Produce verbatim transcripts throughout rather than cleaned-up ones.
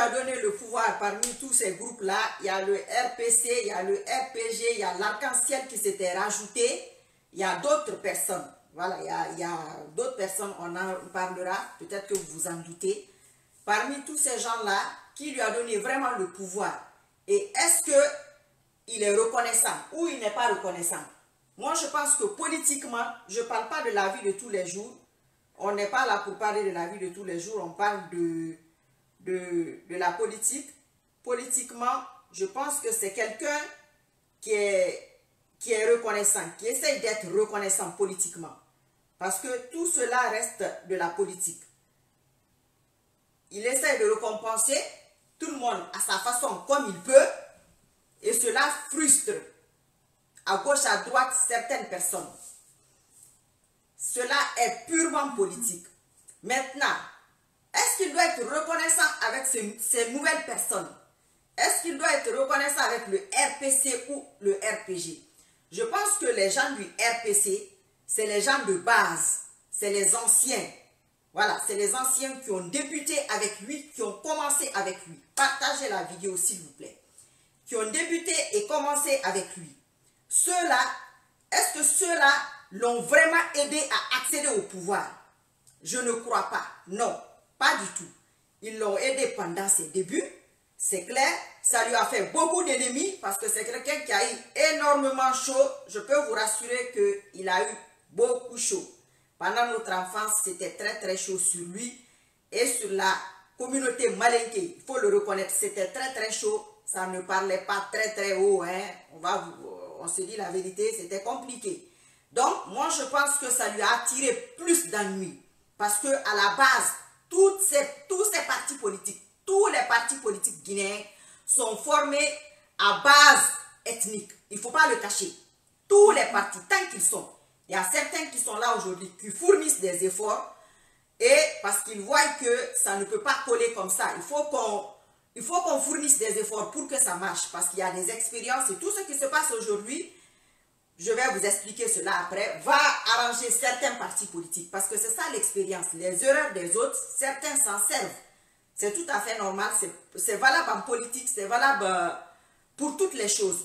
a donné le pouvoir parmi tous ces groupes-là, il y a le R P C, il y a le R P G, il y a l'Arc-en-Ciel qui s'était rajouté, il y a d'autres personnes. Voilà, il y a, il y a d'autres personnes, on en parlera, peut-être que vous vous en doutez. Parmi tous ces gens-là, qui lui a donné vraiment le pouvoir? Et est-ce qu'il est reconnaissant ou il n'est pas reconnaissant? Moi, je pense que politiquement, je ne parle pas de la vie de tous les jours. On n'est pas là pour parler de la vie de tous les jours, on parle de, de, de la politique. Politiquement, je pense que c'est quelqu'un qui est, qui est reconnaissant, qui essaye d'être reconnaissant politiquement. Parce que tout cela reste de la politique. Il essaie de récompenser tout le monde à sa façon comme il peut. Et cela frustre à gauche, à droite certaines personnes. Cela est purement politique. Maintenant, est-ce qu'il doit être reconnaissant avec ces, ces nouvelles personnes? Est-ce qu'il doit être reconnaissant avec le R P C ou le R P G? Je pense que les gens du R P C, c'est les gens de base, c'est les anciens. Voilà, c'est les anciens qui ont débuté avec lui, qui ont commencé avec lui. Partagez la vidéo s'il vous plaît. Qui ont débuté et commencé avec lui. Ceux-là, est-ce que ceux-là l'ont vraiment aidé à accéder au pouvoir? Je ne crois pas. Non, pas du tout. Ils l'ont aidé pendant ses débuts. C'est clair, ça lui a fait beaucoup d'ennemis parce que c'est quelqu'un qui a eu énormément chaud. Je peux vous rassurer qu'il a eu beaucoup chaud. Pendant notre enfance, c'était très très chaud sur lui et sur la communauté malinké. Il faut le reconnaître, c'était très très chaud. Ça ne parlait pas très très haut. Hein. On, va, on se dit la vérité, c'était compliqué. Donc, moi je pense que ça lui a attiré plus d'ennuis. Parce que à la base, toutes ces, tous ces partis politiques, tous les partis politiques guinéens sont formés à base ethnique. Il ne faut pas le cacher. Tous les partis, tant qu'ils sont. Il y a certains qui sont là aujourd'hui, qui fournissent des efforts. Et parce qu'ils voient que ça ne peut pas coller comme ça. Il faut qu'on il faut qu'on fournisse des efforts pour que ça marche. Parce qu'il y a des expériences et tout ce qui se passe aujourd'hui, je vais vous expliquer cela après, va arranger certains partis politiques. Parce que c'est ça l'expérience. Les erreurs des autres, certains s'en servent. C'est tout à fait normal. C'est valable en politique, c'est valable pour toutes les choses.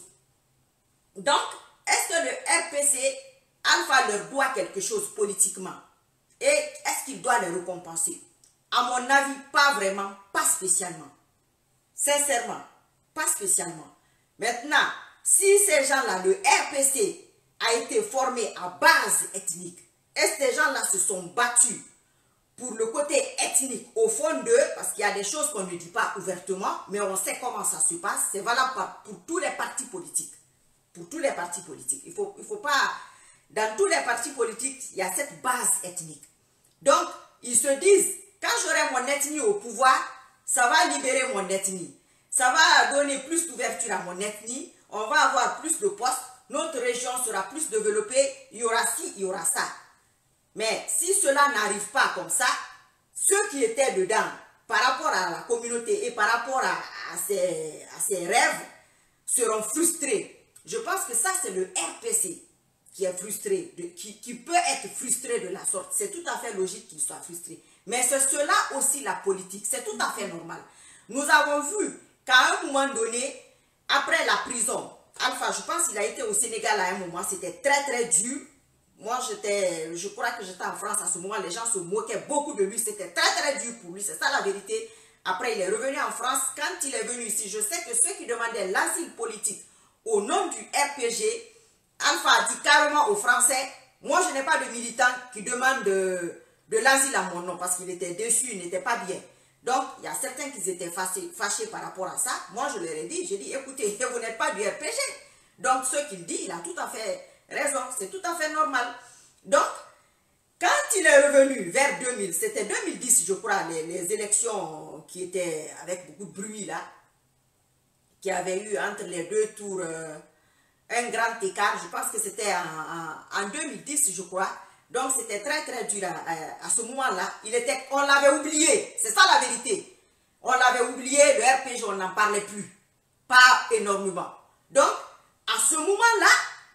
Donc, est-ce que le R P C, Alpha leur doit quelque chose politiquement? Et est-ce qu'il doit les récompenser? À mon avis, pas vraiment, pas spécialement. Sincèrement, pas spécialement. Maintenant, si ces gens-là, le R P C a été formé à base ethnique, et ces gens-là se sont battus pour le côté ethnique au fond d'eux, parce qu'il y a des choses qu'on ne dit pas ouvertement, mais on sait comment ça se passe, c'est valable pour tous les partis politiques. Pour tous les partis politiques. Il faut, il faut pas... Dans tous les partis politiques, il y a cette base ethnique. Donc, ils se disent, quand j'aurai mon ethnie au pouvoir, ça va libérer mon ethnie. Ça va donner plus d'ouverture à mon ethnie. On va avoir plus de postes. Notre région sera plus développée. Il y aura ci, il y aura ça. Mais si cela n'arrive pas comme ça, ceux qui étaient dedans, par rapport à la communauté et par rapport à, à, ses, à ses rêves, seront frustrés. Je pense que ça, c'est le R P C qui est frustré, de, qui, qui peut être frustré de la sorte. C'est tout à fait logique qu'il soit frustré. Mais c'est cela aussi la politique. C'est tout à fait normal. Nous avons vu qu'à un moment donné, après la prison, Alpha, je pense qu'il a été au Sénégal à un moment, c'était très très dur. Moi, j'étais, je crois que j'étais en France à ce moment, les gens se moquaient beaucoup de lui, c'était très très dur pour lui, c'est ça la vérité. Après, il est revenu en France. Quand il est venu ici, je sais que ceux qui demandaient l'asile politique au nom du R P G, Alpha a dit carrément aux Français, moi je n'ai pas de militant qui demande de, de l'asile à mon nom, parce qu'il était déçu, il n'était pas bien. Donc, il y a certains qui étaient fâchés, fâchés par rapport à ça. Moi, je leur ai dit, j'ai dit, écoutez, vous n'êtes pas du R P G. Donc, ce qu'il dit, il a tout à fait raison, c'est tout à fait normal. Donc, quand il est revenu vers deux mille, c'était deux mille dix, je crois, les, les élections qui étaient avec beaucoup de bruit là, qui avaient eu entre les deux tours euh, un grand écart, je pense que c'était en, en, en deux mille dix, je crois. Donc, c'était très, très dur à, à, à ce moment-là. Il était, on l'avait oublié, c'est ça la vérité. On l'avait oublié, le R P G, on n'en parlait plus. Pas énormément. Donc, à ce moment-là,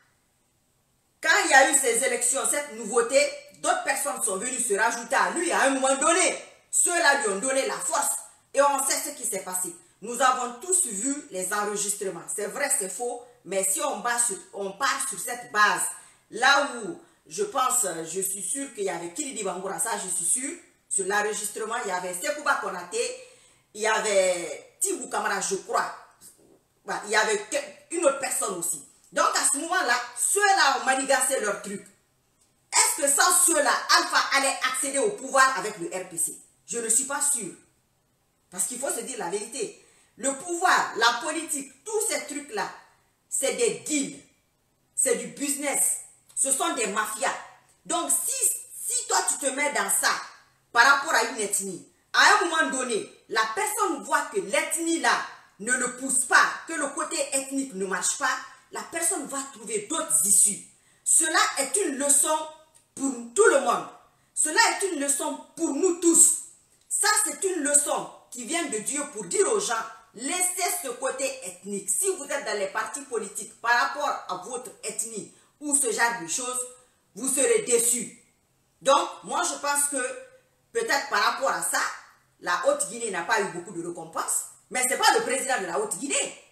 quand il y a eu ces élections, cette nouveauté, d'autres personnes sont venues se rajouter à lui à un moment donné. Ceux-là lui ont donné la force Et on sait ce qui s'est passé. Nous avons tous vu les enregistrements. C'est vrai, c'est faux, mais si on, bat sur, on part sur cette base, là où je pense, je suis sûr qu'il y avait Kilidi Bangoura, ça je suis sûr, sur l'enregistrement, il y avait Sekouba Konaté, il y avait Tibou Kamara, je crois, bah, il y avait une autre personne aussi. Donc à ce moment-là, ceux-là ont manigancé leur truc. Est-ce que sans ceux-là, Alpha allait accéder au pouvoir avec le R P C? Je ne suis pas sûr. Parce qu'il faut se dire la vérité. Le pouvoir, la politique, tous ces trucs-là, c'est des deals. C'est du business. Ce sont des mafias. Donc, si, si toi, tu te mets dans ça, par rapport à une ethnie, à un moment donné, la personne voit que l'ethnie-là ne le pousse pas, que le côté ethnique ne marche pas, la personne va trouver d'autres issues. Cela est une leçon pour tout le monde. Cela est une leçon pour nous tous. Ça, c'est une leçon qui vient de Dieu pour dire aux gens, laissez ce côté ethnique. Si vous êtes dans les partis politiques par rapport à votre ethnie ou ce genre de choses, vous serez déçus. Donc, moi, je pense que peut-être par rapport à ça, la Haute-Guinée n'a pas eu beaucoup de récompenses, mais ce n'est pas le président de la Haute-Guinée.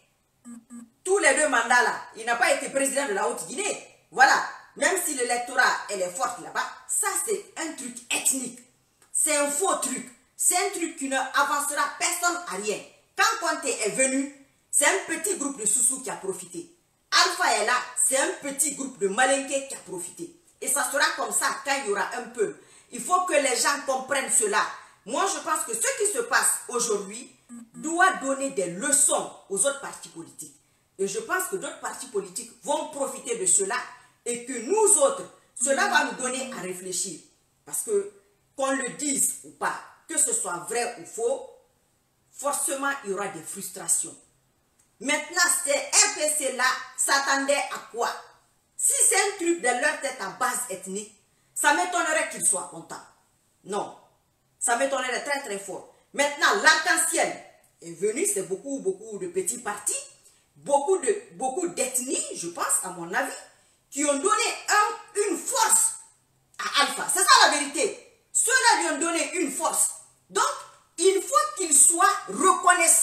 Tous les deux mandats là, il n'a pas été président de la Haute-Guinée. Voilà. Même si l'électorat elle est forte là-bas, ça c'est un truc ethnique. C'est un faux truc. C'est un truc qui ne avancera personne à rien. Quand Conté est venu, c'est un petit groupe de Soussou qui a profité. Alpha est là, c'est un petit groupe de Malinké qui a profité. Et ça sera comme ça quand il y aura un peu. Il faut que les gens comprennent cela. Moi, je pense que ce qui se passe aujourd'hui doit donner des leçons aux autres partis politiques. Et je pense que d'autres partis politiques vont profiter de cela et que nous autres, cela va nous donner à réfléchir. Parce que, qu'on le dise ou pas, que ce soit vrai ou faux, forcément, il y aura des frustrations. Maintenant, ces R P C-là s'attendaient à quoi? Si c'est un truc de leur tête à base ethnique, ça m'étonnerait qu'ils soient contents. Non, ça m'étonnerait très très fort. Maintenant, l'arc-en-ciel est venu, c'est beaucoup, beaucoup de petits partis, beaucoup de beaucoup d'ethnies, je pense, à mon avis, qui ont donné un, une force à Alpha. C'est ça la vérité. Ceux-là lui ont donné une force. Donc, il faut qu'il soit reconnaissant.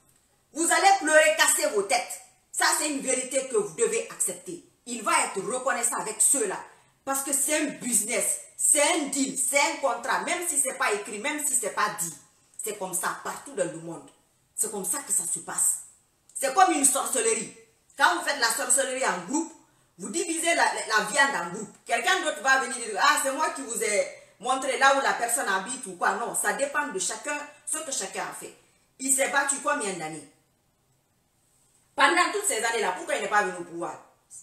Vous allez pleurer, casser vos têtes. Ça, c'est une vérité que vous devez accepter. Il va être reconnaissant avec ceux-là. Parce que c'est un business, c'est un deal, c'est un contrat. Même si ce n'est pas écrit, même si ce n'est pas dit. C'est comme ça partout dans le monde. C'est comme ça que ça se passe. C'est comme une sorcellerie. Quand vous faites la sorcellerie en groupe, vous divisez la, la, la viande en groupe. Quelqu'un d'autre va venir dire, ah, c'est moi qui vous ai montré là où la personne habite ou quoi. Non, ça dépend de chacun, ce que chacun a fait. Il s'est battu combien d'années? Pendant toutes ces années-là, pourquoi il n'est pas venu au pouvoir?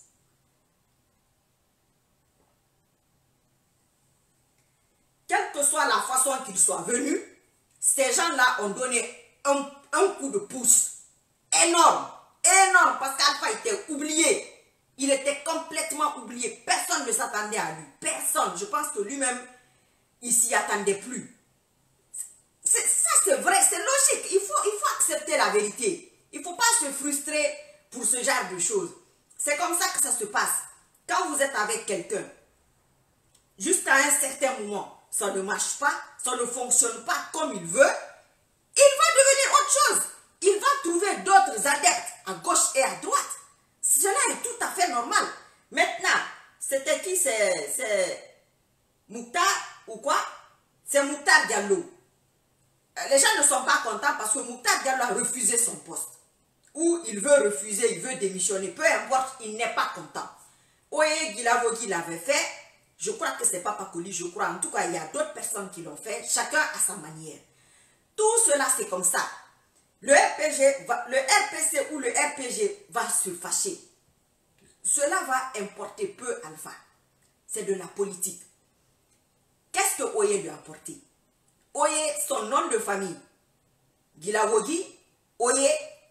Quelle que soit la façon qu'il soit venu, ces gens-là ont donné un, un coup de pouce énorme, énorme, parce qu'Alpha était oublié. Il était complètement oublié. Personne ne s'attendait à lui. Personne. Je pense que lui-même, il s'y attendait plus. Ça, c'est vrai, c'est logique. Il faut, il faut accepter la vérité. Il ne faut pas se frustrer pour ce genre de choses. C'est comme ça que ça se passe. Quand vous êtes avec quelqu'un, jusqu'à un certain moment, ça ne marche pas, ça ne fonctionne pas comme il veut, il va devenir autre chose. Il va trouver d'autres adeptes à gauche et à droite. Cela est tout à fait normal. Maintenant, c'était qui? C'est Mouktar ou quoi? C'est Mouktar Diallo. Les gens ne sont pas contents parce que Mouktar Diallo a refusé son poste. Ou il veut refuser, il veut démissionner. Peu importe, il n'est pas content. Oye Guilavogui l'avait fait. Je crois que c'est pas Pakoli, je crois. En tout cas, il y a d'autres personnes qui l'ont fait. Chacun à sa manière. Tout cela, c'est comme ça. Le R P G, va, le R P C ou le R P G va se fâcher. Cela va importer peu Alpha. C'est de la politique. Qu'est-ce que Oye lui a apporté? Oye, son nom de famille, Guilavogui, Oye,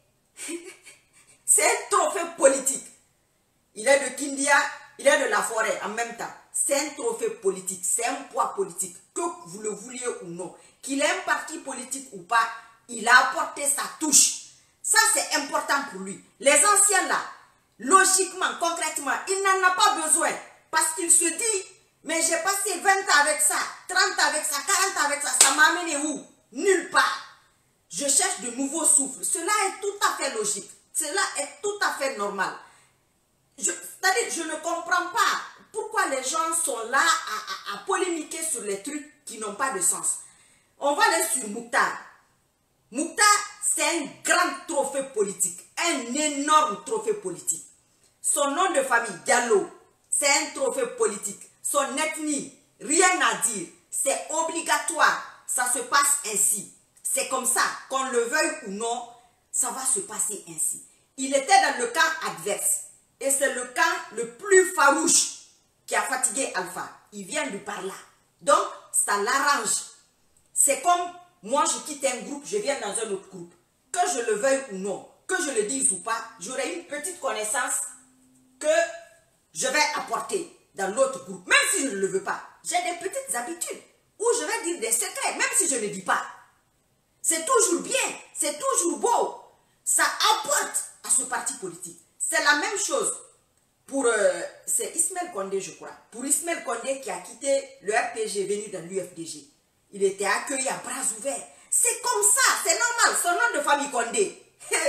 c'est un trophée politique. Il est de Kindia, il est de la forêt en même temps. C'est un trophée politique, c'est un poids politique, que vous le vouliez ou non. Qu'il ait un parti politique ou pas, il a apporté sa touche. Ça, c'est important pour lui. Les anciens là, logiquement, concrètement, il n'en a pas besoin. Parce qu'il se dit, mais j'ai passé vingt ans avec ça, trente ans avec ça, quarante ans avec ça, ça m'a amené où? Nulle part. Je cherche de nouveaux souffles. Cela est tout à fait logique. Cela est tout à fait normal. C'est-à-dire, je ne comprends pas pourquoi les gens sont là à, à, à polémiquer sur les trucs qui n'ont pas de sens. On va aller sur Mouktar. Mouktar, c'est un grand trophée politique. Un énorme trophée politique. Son nom de famille, Diallo, c'est un trophée politique. Son ethnie, rien à dire. C'est obligatoire. Ça se passe ainsi. C'est comme ça, qu'on le veuille ou non, ça va se passer ainsi. Il était dans le camp adverse. Et c'est le camp le plus farouche qui a fatigué Alpha. Il vient de par là. Donc, ça l'arrange. C'est comme moi, je quitte un groupe, je viens dans un autre groupe. Que je le veuille ou non, que je le dise ou pas, j'aurai une petite connaissance que je vais apporter dans l'autre groupe. Même si je ne le veux pas. J'ai des petites habitudes où je vais dire des secrets, même si je ne dis pas. C'est toujours bien, c'est toujours beau. Ça apporte à ce parti politique. C'est la même chose pour, euh, c'est Ismaël Condé, je crois. Pour Ismaël Condé qui a quitté le R P G, venu dans l'U F D G. Il était accueilli à bras ouverts. C'est comme ça, c'est normal. Son nom de famille Condé.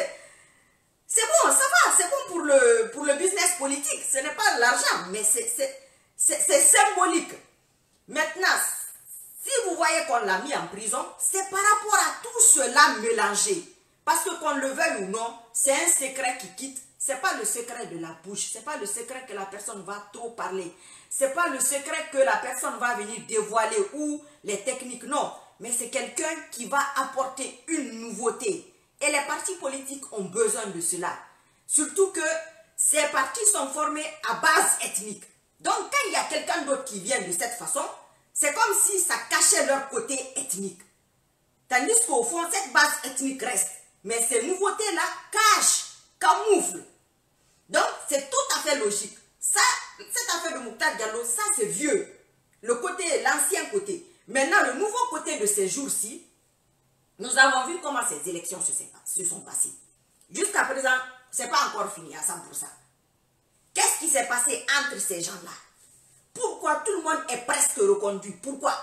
C'est bon, ça va, c'est bon pour le, pour le business politique. Ce n'est pas l'argent, mais c'est symbolique. Maintenant, si vous voyez qu'on l'a mis en prison, c'est par rapport à tout cela mélangé. Parce que qu'on le veuille ou non, c'est un secret qui quitte. Ce n'est pas le secret de la bouche. Ce n'est pas le secret que la personne va trop parler. Ce n'est pas le secret que la personne va venir dévoiler ou les techniques. Non, mais c'est quelqu'un qui va apporter une nouveauté. Et les partis politiques ont besoin de cela. Surtout que ces partis sont formés à base ethnique. Donc quand il y a quelqu'un d'autre qui vient de cette façon, c'est comme si ça cachait leur côté ethnique. Tandis qu'au fond, cette base ethnique reste. Mais ces nouveautés-là cachent, camouflent. Donc, c'est tout à fait logique. Ça, cette affaire de Mouktar Diallo, ça c'est vieux. Le côté, l'ancien côté. Maintenant, le nouveau côté de ces jours-ci, nous avons vu comment ces élections se, se sont passées. Jusqu'à présent, ce n'est pas encore fini à cent pour cent. Qu'est-ce qui s'est passé entre ces gens-là? Pourquoi tout le monde est presque reconduit? Pourquoi?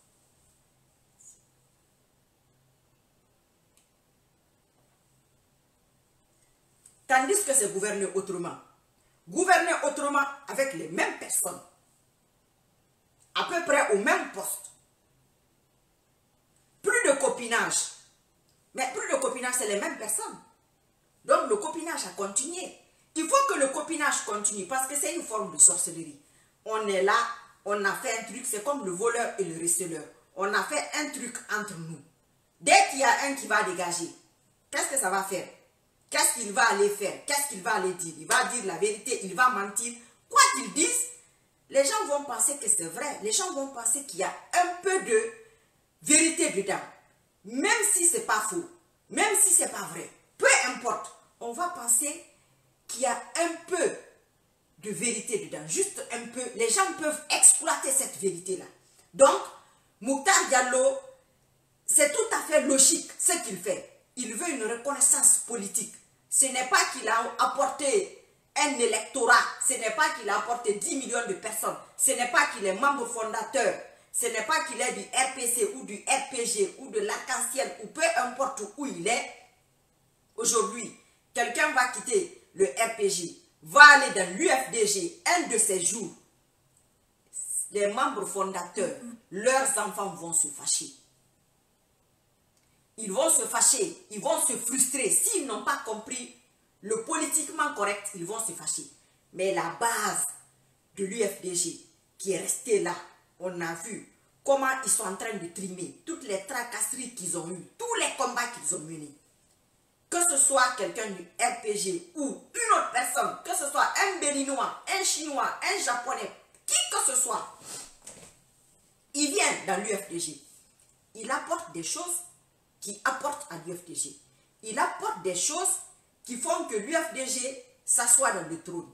Tandis que c'est gouverner autrement. Gouverner autrement avec les mêmes personnes. À peu près au même poste. Plus de copinage. Mais plus de copinage, c'est les mêmes personnes. Donc le copinage a continué. Il faut que le copinage continue parce que c'est une forme de sorcellerie. On est là, on a fait un truc, c'est comme le voleur et le receleur. On a fait un truc entre nous. Dès qu'il y a un qui va dégager, qu'est-ce que ça va faire? Qu'est-ce qu'il va aller faire? Qu'est-ce qu'il va aller dire? Il va dire la vérité, il va mentir. Quoi qu'il dise, les gens vont penser que c'est vrai. Les gens vont penser qu'il y a un peu de vérité dedans. Même si ce n'est pas faux, même si ce n'est pas vrai, peu importe, on va penser qu'il y a un peu de vérité dedans. Juste un peu. Les gens peuvent exploiter cette vérité-là. Donc, Mouktar Diallo, c'est tout à fait logique ce qu'il fait. Il veut une reconnaissance politique. Ce n'est pas qu'il a apporté un électorat. Ce n'est pas qu'il a apporté dix millions de personnes. Ce n'est pas qu'il est membre fondateur. Ce n'est pas qu'il est du R P C ou du R P G ou de l'Arc-en-Ciel ou peu importe où il est. Aujourd'hui, quelqu'un va quitter le R P G, va aller dans l'U F D G un de ces jours. Les membres fondateurs, leurs enfants vont se fâcher. Ils vont se fâcher, ils vont se frustrer. S'ils n'ont pas compris le politiquement correct, ils vont se fâcher. Mais la base de l'U F D G qui est restée là, on a vu comment ils sont en train de trimer toutes les tracasseries qu'ils ont eues, tous les combats qu'ils ont menés. Que ce soit quelqu'un du R P G ou une autre personne, que ce soit un Béninois, un Chinois, un Japonais, qui que ce soit, il vient dans l'U F D G. Il apporte des choses qui apportent à l'U F D G. Il apporte des choses qui font que l'U F D G s'assoit dans le trône.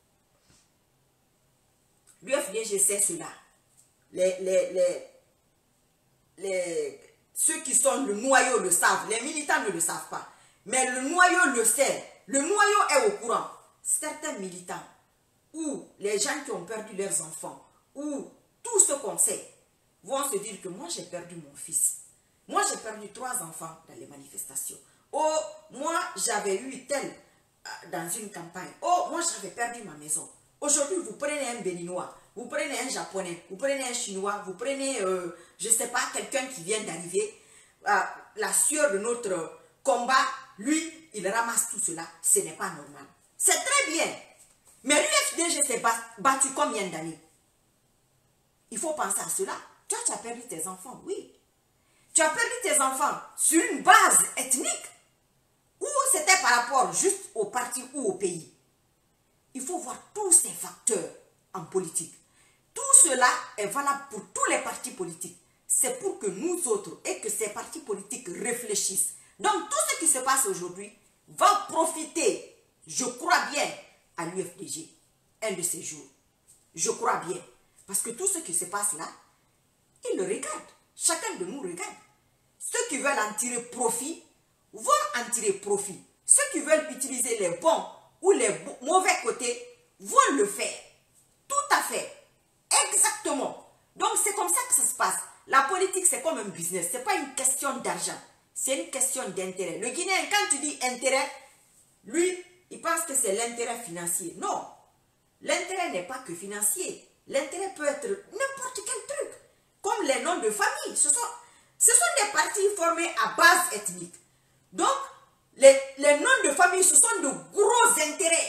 L'U F D G sait cela. Les, les, les, les, ceux qui sont le noyau le savent. Les militants ne le savent pas. Mais le noyau le sait. Le noyau est au courant. Certains militants, ou les gens qui ont perdu leurs enfants, ou tout ce qu'on sait, vont se dire que moi j'ai perdu mon fils. Moi, j'ai perdu trois enfants dans les manifestations. Oh, moi, j'avais eu tel euh, dans une campagne. Oh, moi, j'avais perdu ma maison. Aujourd'hui, vous prenez un Béninois, vous prenez un Japonais, vous prenez un Chinois, vous prenez, euh, je ne sais pas, quelqu'un qui vient d'arriver. Euh, la sueur de notre combat, lui, il ramasse tout cela. Ce n'est pas normal. C'est très bien. Mais l'U F D G s'est battu combien d'années? Il faut penser à cela. Toi, tu as perdu tes enfants, oui. Tu as perdu tes enfants sur une base ethnique ou c'était par rapport juste au parti ou au pays. Il faut voir tous ces facteurs en politique. Tout cela est valable pour tous les partis politiques. C'est pour que nous autres et que ces partis politiques réfléchissent. Donc tout ce qui se passe aujourd'hui va profiter, je crois bien, à l'U F D G, un de ces jours. Je crois bien. Parce que tout ce qui se passe là, ils le regardent. Chacun de nous regarde. Ceux qui veulent en tirer profit, vont en tirer profit. Ceux qui veulent utiliser les bons ou les mauvais côtés, vont le faire. Tout à fait. Exactement. Donc c'est comme ça que ça se passe. La politique, c'est comme un business. Ce n'est pas une question d'argent. C'est une question d'intérêt. Le Guinéen, quand tu dis intérêt, lui, il pense que c'est l'intérêt financier. Non. L'intérêt n'est pas que financier. L'intérêt peut être n'importe quel truc. Comme les noms de famille. Ce sont, ce sont des partis formés à base ethnique. Donc, les, les noms de famille, ce sont de gros intérêts.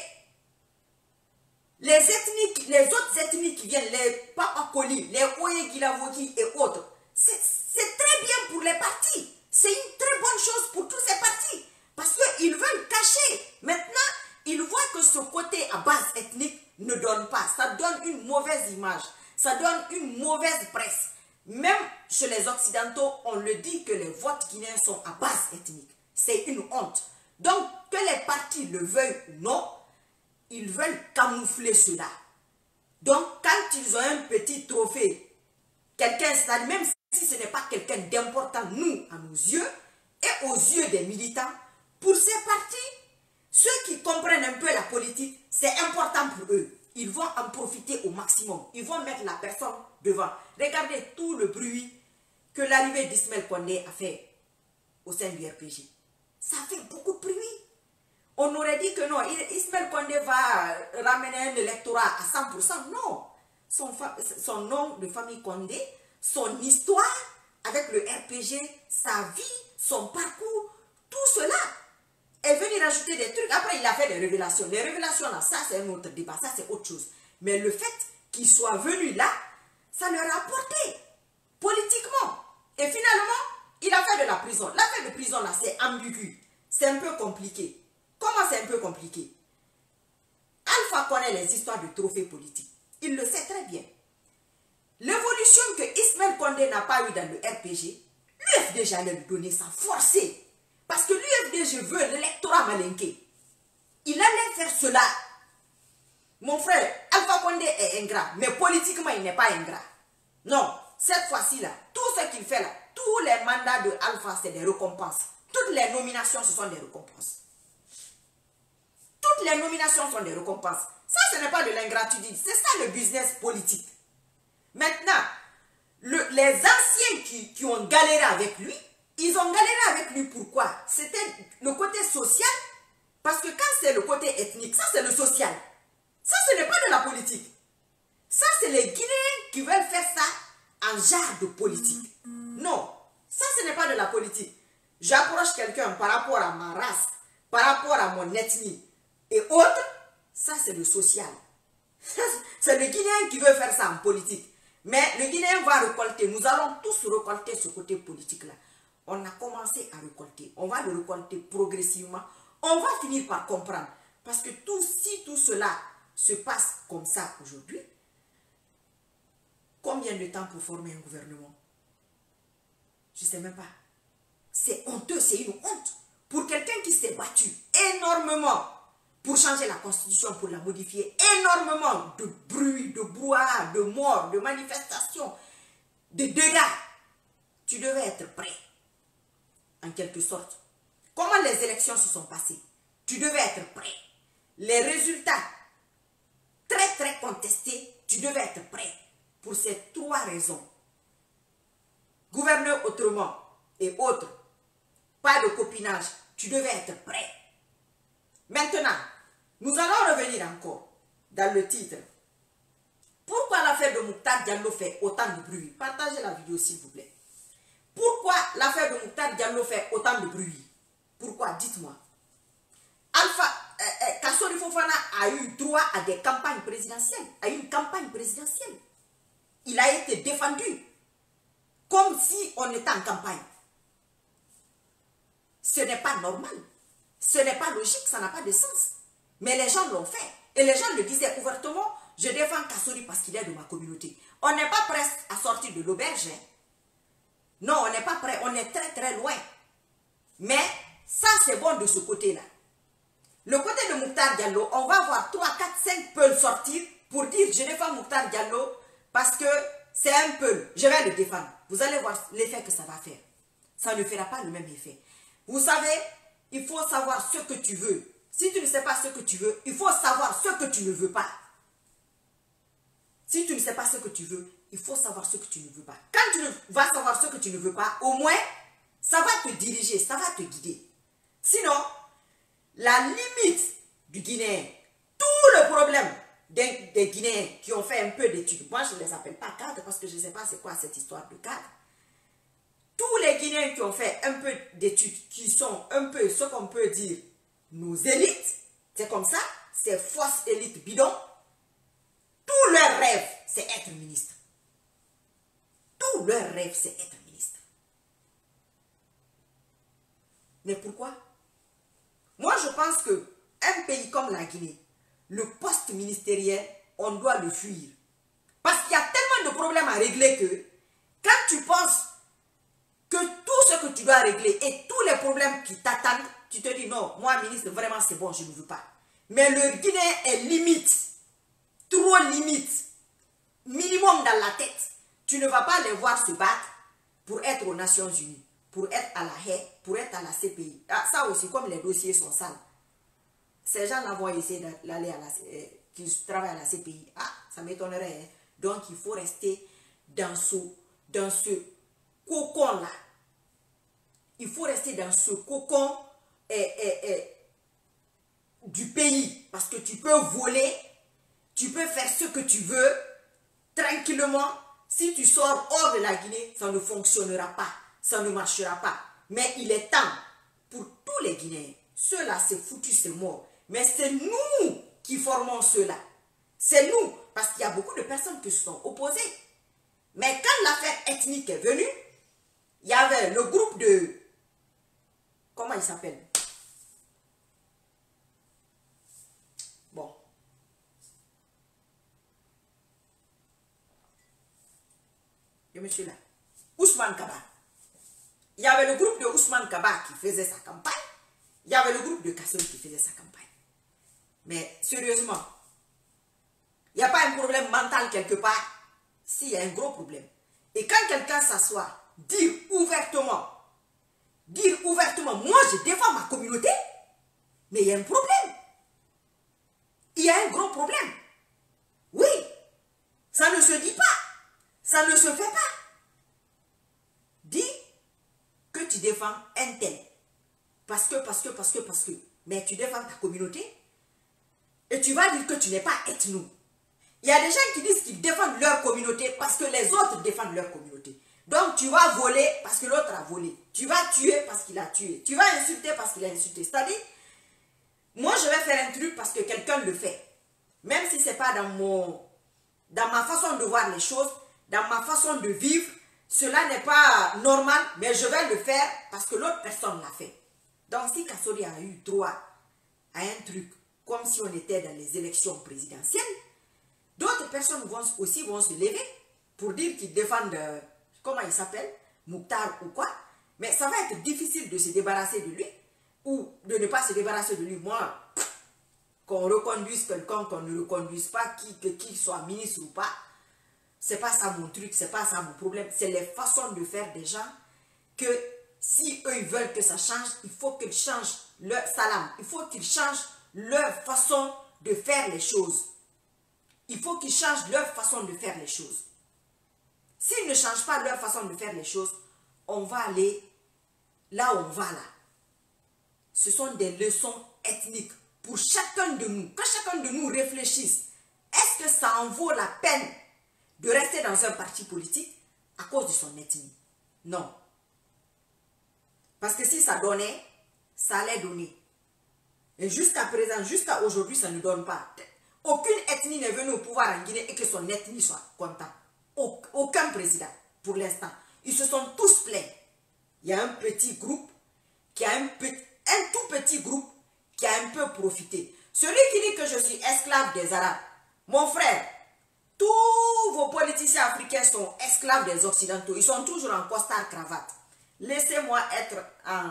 Les ethniques, les autres ethniques qui viennent, les Papakoli, les Oye-Gilavogi et autres, c'est très bien pour les partis. C'est une très bonne chose pour tous ces partis. Parce qu'ils veulent cacher. Maintenant, ils voient que ce côté à base ethnique ne donne pas. Ça donne une mauvaise image. Ça donne une mauvaise presse. Même chez les Occidentaux, on le dit que les votes guinéens sont à base ethnique. C'est une honte. Donc, que les partis le veuillent ou non, ils veulent camoufler cela. Donc, quand ils ont un petit trophée, quelqu'un, même si ce n'est pas quelqu'un d'important, nous, à nos yeux, et aux yeux des militants, pour ces partis, ceux qui comprennent un peu la politique, c'est important pour eux. Ils vont en profiter au maximum. Ils vont mettre la personne devant. Regardez tout le bruit que l'arrivée d'Ismaël Condé a fait au sein du R P G. Ça fait beaucoup de bruit. On aurait dit que non, Ismaël Condé va ramener un électorat à cent pour cent. Non. Son, son nom de famille Condé, son histoire avec le R P G, sa vie, son parcours, tout cela est venu rajouter des trucs. Après, il a fait des révélations. Les révélations, là, ça, c'est un autre débat. Ça, c'est autre chose. Mais le fait qu'il soit venu là, ça leur a apporté politiquement. Et finalement, il a fait de la prison. L'affaire de prison, là, c'est ambigu. C'est un peu compliqué. Comment c'est un peu compliqué? Alpha connaît les histoires de trophées politiques. Il le sait très bien. L'évolution que Ismaël Condé n'a pas eu dans le R P G, l'U F D G allait lui donner ça, forcé. Parce que l'U F D G veut l'électorat malinqué. Il allait faire cela. Mon frère, Alpha Condé est ingrat, mais politiquement, il n'est pas ingrat. Non, cette fois-ci là, tout ce qu'il fait là, tous les mandats de Alpha, c'est des récompenses. Toutes les nominations, ce sont des récompenses. Toutes les nominations sont des récompenses. Ça, ce n'est pas de l'ingratitude. C'est ça le business politique. Maintenant, le, les anciens qui, qui ont galéré avec lui, ils ont galéré avec lui pourquoi? C'était le côté social. Parce que quand c'est le côté ethnique, ça c'est le social. Ça, ce n'est pas de la politique. Ça, c'est les Guinéens qui veulent faire ça en genre de politique. Non, ça, ce n'est pas de la politique. J'approche quelqu'un par rapport à ma race, par rapport à mon ethnie et autres, ça, c'est le social. C'est le Guinéen qui veut faire ça en politique. Mais le Guinéen va récolter. Nous allons tous récolter ce côté politique-là. On a commencé à récolter. On va le récolter progressivement. On va finir par comprendre. Parce que tout, si tout cela se passe comme ça aujourd'hui, combien de temps pour former un gouvernement? Je ne sais même pas. C'est honteux, c'est une honte. Pour quelqu'un qui s'est battu énormément pour changer la constitution, pour la modifier, énormément de bruit, de brouhaha, de morts, de manifestations, de dégâts. Tu devais être prêt, en quelque sorte. Comment les élections se sont passées? Tu devais être prêt. Les résultats, très très contestés, tu devais être prêt. Pour ces trois raisons. Gouverner autrement, et autres, pas de copinage, tu devais être prêt. Maintenant, nous allons revenir encore dans le titre. Pourquoi l'affaire de Mokhtar Diallo fait autant de bruit? Partagez la vidéo s'il vous plaît. Pourquoi l'affaire de Mokhtar Diallo fait autant de bruit? Pourquoi? Dites-moi. Alpha, euh, euh, Kassori Fofana a eu droit à des campagnes présidentielles, à une campagne présidentielle. Il a été défendu comme si on était en campagne. Ce n'est pas normal. Ce n'est pas logique, ça n'a pas de sens. Mais les gens l'ont fait. Et les gens le disaient ouvertement, je défends Kassori parce qu'il est de ma communauté. On n'est pas prêt à sortir de l'auberge. Hein. Non, on n'est pas prêt, on est très très loin. Mais ça c'est bon de ce côté-là. Le côté de Mokhtar Diallo, on va voir trois, quatre, cinq peuls sortir pour dire je défends Mokhtar Diallo parce que c'est un peul, je vais le défendre. Vous allez voir l'effet que ça va faire. Ça ne fera pas le même effet. Vous savez, il faut savoir ce que tu veux. Si tu ne sais pas ce que tu veux, il faut savoir ce que tu ne veux pas. Si tu ne sais pas ce que tu veux, il faut savoir ce que tu ne veux pas. Quand tu vas savoir ce que tu ne veux pas, au moins, ça va te diriger, ça va te guider. Sinon, la limite du Guinéen, tout le problème des, des Guinéens qui ont fait un peu d'études, moi je ne les appelle pas cadres parce que je ne sais pas c'est quoi cette histoire de cadre. Tous les Guinéens qui ont fait un peu d'études, qui sont un peu ce qu'on peut dire nos élites, c'est comme ça, ces fausses élites bidons, tout leur rêve c'est être ministre. Tout leur rêve c'est être ministre. Mais pourquoi? Moi, je pense qu'un pays comme la Guinée, le poste ministériel, on doit le fuir. Parce qu'il y a tellement de problèmes à régler que quand tu penses que tout ce que tu dois régler et tous les problèmes qui t'attendent, tu te dis non, moi, ministre, vraiment, c'est bon, je ne veux pas. Mais le Guinéen est limite, trop limite, minimum dans la tête. Tu ne vas pas les voir se battre pour être aux Nations Unies, pour être à la haie, pour être à la C P I. Ah, ça aussi, comme les dossiers sont sales, ces gens-là vont essayer d'aller à la euh, qui travaillent à la C P I. Ah, ça m'étonnerait. Hein? Donc, il faut rester dans ce, dans ce cocon-là. Il faut rester dans ce cocon eh, eh, eh, du pays. Parce que tu peux voler, tu peux faire ce que tu veux, tranquillement. Si tu sors hors de la Guinée, ça ne fonctionnera pas. Ça ne marchera pas. Mais il est temps pour tous les Guinéens. Ceux-là, c'est foutu, c'est mort. Mais c'est nous qui formons ceux-là. C'est nous. Parce qu'il y a beaucoup de personnes qui se sont opposées. Mais quand l'affaire ethnique est venue, il y avait le groupe de... Comment il s'appelle? Bon. Je me suis là. Ousmane Kaba. Il y avait le groupe de Ousmane Kaba qui faisait sa campagne. Il y avait le groupe de Kassori qui faisait sa campagne. Mais sérieusement, il n'y a pas un problème mental quelque part. S'il y a un gros problème. Et quand quelqu'un s'assoit, dire ouvertement, dire ouvertement, moi je défends ma communauté, mais il y a un problème. Il y a un gros problème. Oui, ça ne se dit pas. Ça ne se fait pas. Dis que tu défends un tel. Parce que, parce que, parce que, parce que. Mais tu défends ta communauté. Et tu vas dire que tu n'es pas ethno. Il y a des gens qui disent qu'ils défendent leur communauté parce que les autres défendent leur communauté. Donc tu vas voler parce que l'autre a volé. Tu vas tuer parce qu'il a tué. Tu vas insulter parce qu'il a insulté. C'est-à-dire, moi je vais faire un truc parce que quelqu'un le fait. Même si ce n'est pas dans, mon, dans ma façon de voir les choses, dans ma façon de vivre, cela n'est pas normal, mais je vais le faire parce que l'autre personne l'a fait. Donc si Kassori a eu droit à un truc comme si on était dans les élections présidentielles, d'autres personnes vont, aussi vont se lever pour dire qu'ils défendent, euh, comment il s'appelle, Mokhtar ou quoi. Mais ça va être difficile de se débarrasser de lui ou de ne pas se débarrasser de lui. Moi, qu'on reconduise quelqu'un, qu'on ne reconduise pas, qui, que qui soit ministre ou pas, c'est pas ça mon truc, c'est pas ça mon problème. C'est les façons de faire des gens que si eux ils veulent que ça change, il faut qu'ils changent leur salam. Il faut qu'ils changent leur façon de faire les choses. Il faut qu'ils changent leur façon de faire les choses. S'ils ne changent pas leur façon de faire les choses, on va aller là où on va là, ce sont des leçons ethniques pour chacun de nous. Quand chacun de nous réfléchisse, est-ce que ça en vaut la peine de rester dans un parti politique à cause de son ethnie? Non. Parce que si ça donnait, ça allait donner. Et jusqu'à présent, jusqu'à aujourd'hui, ça ne donne pas. Aucune ethnie n'est venue au pouvoir en Guinée et que son ethnie soit contente. Aucun président, pour l'instant. Ils se sont tous plaints. Il y a un petit groupe, qui a un, petit, un tout petit groupe, qui a un peu profité. Celui qui dit que je suis esclave des Arabes, mon frère, tous vos politiciens africains sont esclaves des Occidentaux. Ils sont toujours en costard cravate. Laissez-moi être en...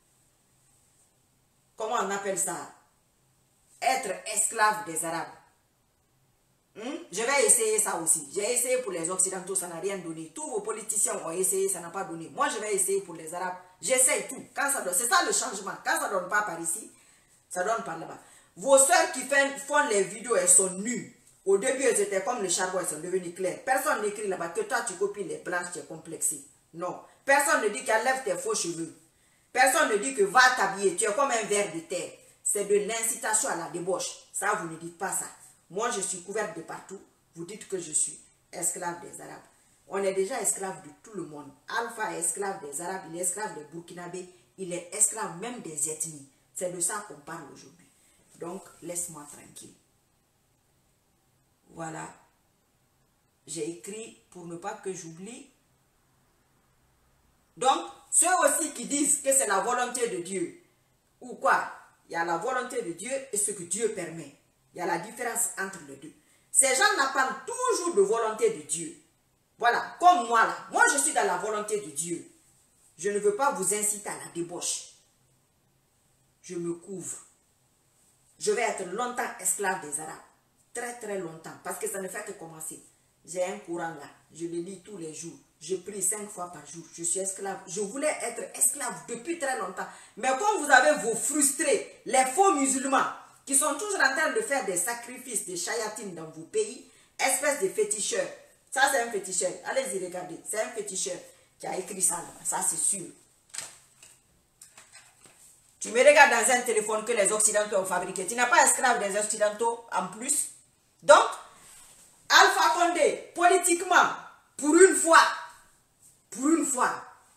Comment on appelle ça? Être esclave des Arabes. Hmm? Je vais essayer ça aussi. J'ai essayé pour les Occidentaux, ça n'a rien donné. Tous vos politiciens ont essayé, ça n'a pas donné. Moi, je vais essayer pour les Arabes. J'essaye tout. Quand ça donne, c'est ça le changement. Quand ça ne donne pas par ici, ça donne par là-bas. Vos soeurs qui font les vidéos, elles sont nues. Au début, elles étaient comme le charbon, elles sont devenues claires. Personne n'écrit là-bas que toi, tu copies les blanches, tu es complexé. Non. Personne ne dit qu'enlève tes faux cheveux. Personne ne dit que va t'habiller, tu es comme un ver de terre. C'est de l'incitation à la débauche. Ça, vous ne dites pas ça. Moi, je suis couverte de partout. Vous dites que je suis esclave des Arabes. On est déjà esclave de tout le monde. Alpha est esclave des Arabes, il est esclave des Burkinabés, il est esclave même des ethnies. C'est de ça qu'on parle aujourd'hui. Donc, laisse-moi tranquille. Voilà. J'ai écrit pour ne pas que j'oublie. Donc, ceux aussi qui disent que c'est la volonté de Dieu, ou quoi, il y a la volonté de Dieu et ce que Dieu permet. Il y a la différence entre les deux. Ces gens-là parlent toujours de volonté de Dieu. Voilà, comme moi là. Moi, je suis dans la volonté de Dieu. Je ne veux pas vous inciter à la débauche. Je me couvre. Je vais être longtemps esclave des Arabes. Très très longtemps. Parce que ça ne fait que commencer. J'ai un courant là. Je le lis tous les jours. Je prie cinq fois par jour. Je suis esclave. Je voulais être esclave depuis très longtemps. Mais comme vous avez vos frustrés, les faux musulmans, qui sont toujours en train de faire des sacrifices, des chayatines dans vos pays, espèce de féticheurs. Ça, c'est un féticheur. Allez-y, regardez. C'est un féticheur qui a écrit ça là. Ça, c'est sûr. Tu me regardes dans un téléphone que les Occidentaux ont fabriqué. Tu n'es pas esclave des Occidentaux en plus. Donc, Alpha Condé, politiquement, pour une fois, pour une fois,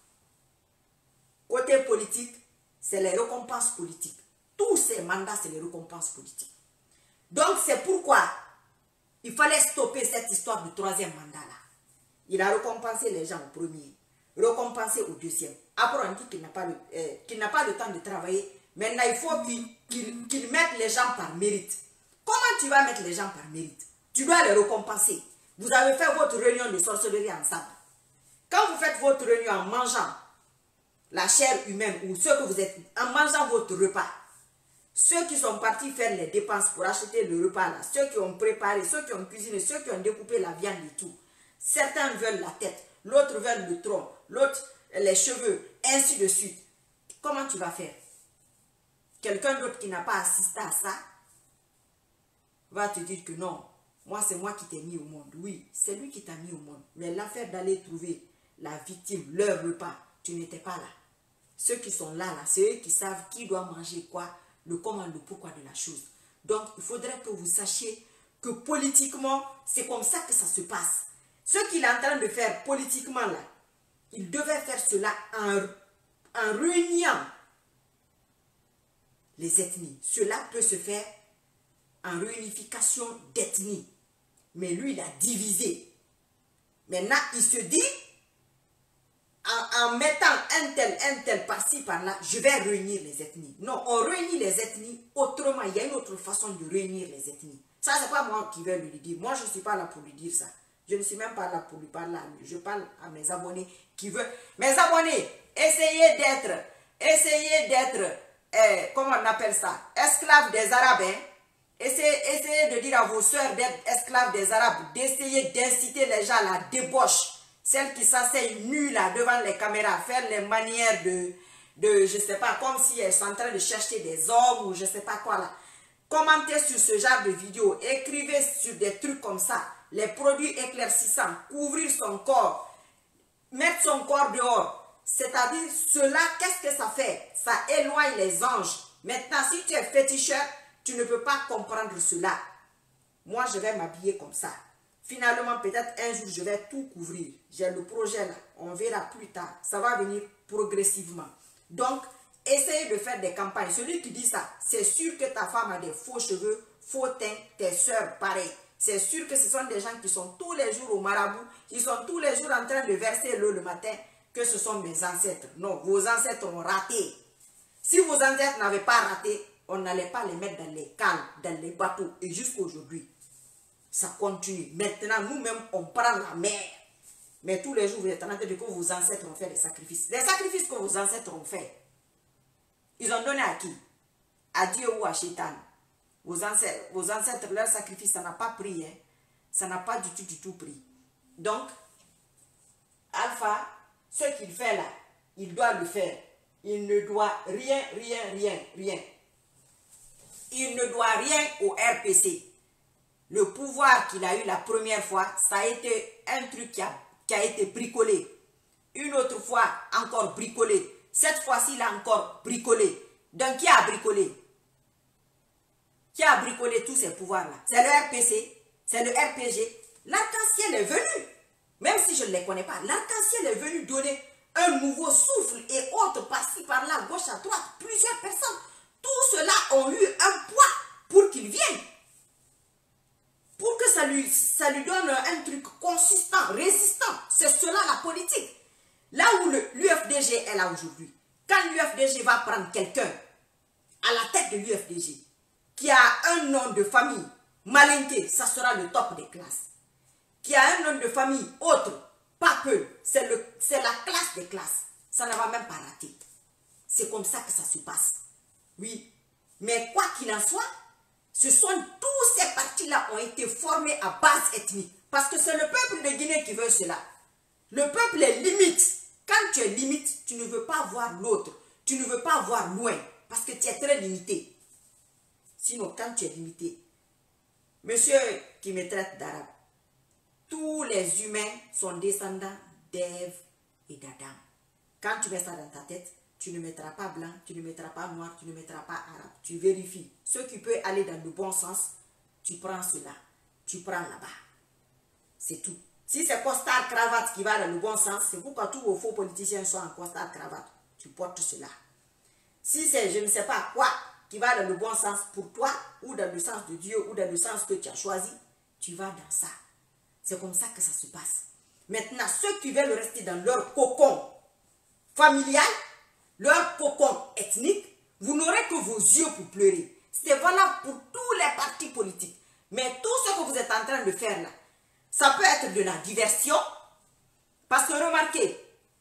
côté politique, c'est les récompenses politiques. Tous ces mandats, c'est les récompenses politiques. Donc, c'est pourquoi il fallait stopper cette histoire du troisième mandat-là. Il a récompensé les gens au premier, récompensé au deuxième. Après, on dit qu'il n'a pas, euh, qu'il n'a pas le temps de travailler. Maintenant, il faut qu'il qu'il, qu'il mette les gens par mérite. Comment tu vas mettre les gens par mérite? Tu dois les récompenser. Vous avez fait votre réunion de sorcellerie ensemble. Quand vous faites votre réunion en mangeant la chair humaine ou ce que vous êtes, en mangeant votre repas, ceux qui sont partis faire les dépenses pour acheter le repas là, ceux qui ont préparé, ceux qui ont cuisiné, ceux qui ont découpé la viande et tout, certains veulent la tête, l'autre veulent le tronc, l'autre les cheveux, ainsi de suite. Comment tu vas faire? Quelqu'un d'autre qui n'a pas assisté à ça va te dire que non, moi c'est moi qui t'ai mis au monde. Oui, c'est lui qui t'a mis au monde. Mais l'affaire d'aller trouver la victime, leur repas, tu n'étais pas là. Ceux qui sont là, là, c'est eux qui savent qui doit manger quoi, le comment, le pourquoi de la chose. Donc, il faudrait que vous sachiez que politiquement, c'est comme ça que ça se passe. Ce qu'il est en train de faire politiquement là, il devait faire cela en, en réuniant les ethnies. Cela peut se faire en réunification d'ethnies. Mais lui, il a divisé. Maintenant, il se dit, en, en mettant un tel, un tel par-ci, par-là, je vais réunir les ethnies. Non, on réunit les ethnies autrement. Il y a une autre façon de réunir les ethnies. Ça, c'est pas moi qui vais lui dire. Moi, je ne suis pas là pour lui dire ça. Je ne suis même pas là pour lui parler à lui. Je parle à mes abonnés qui veulent. Mes abonnés, essayez d'être, essayez d'être, eh, comment on appelle ça, esclaves des Arabes. Hein? Essayez, essayez de dire à vos soeurs d'être esclaves des Arabes, d'essayer d'inciter les gens à la débauche. Celles qui s'asseyent nues là devant les caméras, faire les manières de, de je ne sais pas, comme si elles sont en train de chercher des hommes ou je ne sais pas quoi là. Commentez sur ce genre de vidéo, écrivez sur des trucs comme ça, les produits éclaircissants, couvrir son corps, mettre son corps dehors. C'est-à-dire, cela, qu'est-ce que ça fait? Ça éloigne les anges. Maintenant, si tu es féticheur, tu ne peux pas comprendre cela. Moi, je vais m'habiller comme ça. Finalement, peut-être un jour, je vais tout couvrir. J'ai le projet là. On verra plus tard. Ça va venir progressivement. Donc, essayez de faire des campagnes. Celui qui dit ça, c'est sûr que ta femme a des faux cheveux, faux teint, tes soeurs, pareil. C'est sûr que ce sont des gens qui sont tous les jours au marabout, qui sont tous les jours en train de verser l'eau le matin, que ce sont mes ancêtres. Non, vos ancêtres ont raté. Si vos ancêtres n'avaient pas raté, on n'allait pas les mettre dans les cales, dans les bateaux. Et jusqu'aujourd'hui, ça continue. Maintenant, nous-mêmes, on prend la mer. Mais tous les jours, vous êtes en train de dire que vos ancêtres ont fait des sacrifices. Les sacrifices que vos ancêtres ont fait, ils ont donné à qui? À Dieu ou à Shaitan? Vos ancêtres, vos ancêtres, leur sacrifice, ça n'a pas pris. Hein? Ça n'a pas du tout, du tout pris. Donc, Alpha, ce qu'il fait là, il doit le faire. Il ne doit rien, rien, rien, rien. Il ne doit rien au R P C. Le pouvoir qu'il a eu la première fois, ça a été un truc qui a, qui a été bricolé. Une autre fois, encore bricolé. Cette fois-ci, il a encore bricolé. Donc, qui a bricolé? Qui a bricolé tous ces pouvoirs-là? C'est le R P C, c'est le R P G. L'arc-en-ciel est venu, même si je ne les connais pas, l'arc-en-ciel est venu donner un nouveau souffle et autres par-ci, par-là, gauche à droite, plusieurs personnes. Tout cela ont eu un poids pour qu'ils viennent. Pour que ça lui, ça lui donne un truc consistant, résistant. C'est cela la politique. Là où l'U F D G est là aujourd'hui, quand l'U F D G va prendre quelqu'un à la tête de l'U F D G, qui a un nom de famille malinqué, ça sera le top des classes. Qui a un nom de famille autre, pas peu, c'est la classe des classes. Ça ne va même pas rater. C'est comme ça que ça se passe. Oui, mais quoi qu'il en soit, ce sont tous ces partis-là ont été formés à base ethnique. Parce que c'est le peuple de Guinée qui veut cela. Le peuple est limite. Quand tu es limite, tu ne veux pas voir l'autre. Tu ne veux pas voir loin. Parce que tu es très limité. Sinon, quand tu es limité, monsieur qui me traite d'arabe, tous les humains sont descendants d'Ève et d'Adam. Quand tu mets ça dans ta tête, tu ne mettras pas blanc, tu ne mettras pas noir, tu ne mettras pas arabe. Tu vérifies. Ce qui peut aller dans le bon sens, tu prends cela. Tu prends là-bas. C'est tout. Si c'est costard cravate qui va dans le bon sens, c'est pourquoi tous vos faux politiciens sont en costard cravate. Tu portes cela. Si c'est je ne sais pas quoi qui va dans le bon sens pour toi, ou dans le sens de Dieu, ou dans le sens que tu as choisi, tu vas dans ça. C'est comme ça que ça se passe. Maintenant, ceux qui veulent rester dans leur cocon familial, leur cocon ethnique, vous n'aurez que vos yeux pour pleurer. C'est valable pour tous les partis politiques. Mais tout ce que vous êtes en train de faire là, ça peut être de la diversion. Parce que remarquez,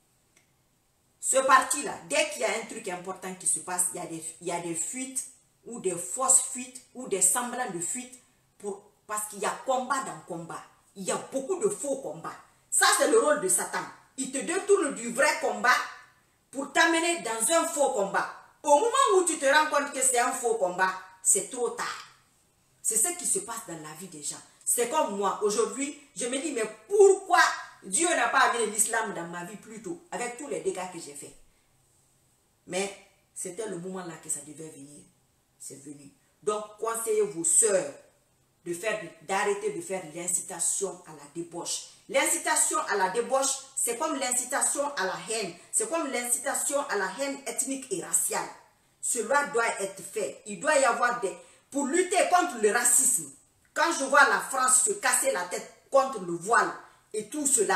ce parti-là, dès qu'il y a un truc important qui se passe, il y a des, il y a des fuites, ou des fausses fuites, ou des semblants de fuites, pour, parce qu'il y a combat dans combat. Il y a beaucoup de faux combats. Ça, c'est le rôle de Satan. Il te détourne du vrai combat pour t'amener dans un faux combat. Au moment où tu te rends compte que c'est un faux combat, c'est trop tard. C'est ce qui se passe dans la vie des gens. C'est comme moi, aujourd'hui, je me dis, mais pourquoi Dieu n'a pas amené l'islam dans ma vie plus tôt, avec tous les dégâts que j'ai faits? Mais c'était le moment là que ça devait venir. C'est venu. Donc, conseillez vos sœurs de faire, d'arrêter de faire l'incitation à la débauche. L'incitation à la débauche, c'est comme l'incitation à la haine. C'est comme l'incitation à la haine ethnique et raciale. Cela doit être fait. Il doit y avoir des... Pour lutter contre le racisme, quand je vois la France se casser la tête contre le voile et tout cela,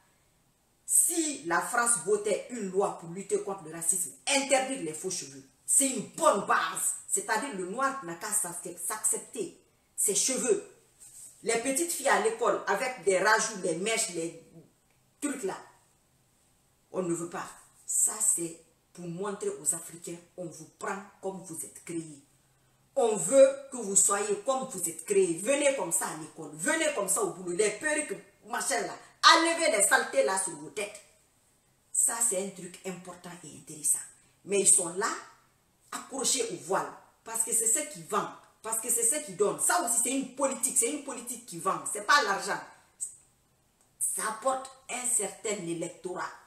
si la France votait une loi pour lutter contre le racisme, interdire les faux cheveux, c'est une bonne base. C'est-à-dire le noir n'a qu'à s'accepter ses cheveux. Les petites filles à l'école avec des rajouts, des mèches, les trucs là, on ne veut pas. Ça c'est pour montrer aux Africains, on vous prend comme vous êtes créés. On veut que vous soyez comme vous êtes créés. Venez comme ça à l'école, venez comme ça au boulot, les perruques, machin là, enlevez les saletés là sur vos têtes. Ça c'est un truc important et intéressant. Mais ils sont là, accrochés au voile, parce que c'est ce qui vend. Parce que c'est ce qui donne. Ça aussi, c'est une politique. C'est une politique qui vend. Ce n'est pas l'argent. Ça apporte un certain électorat.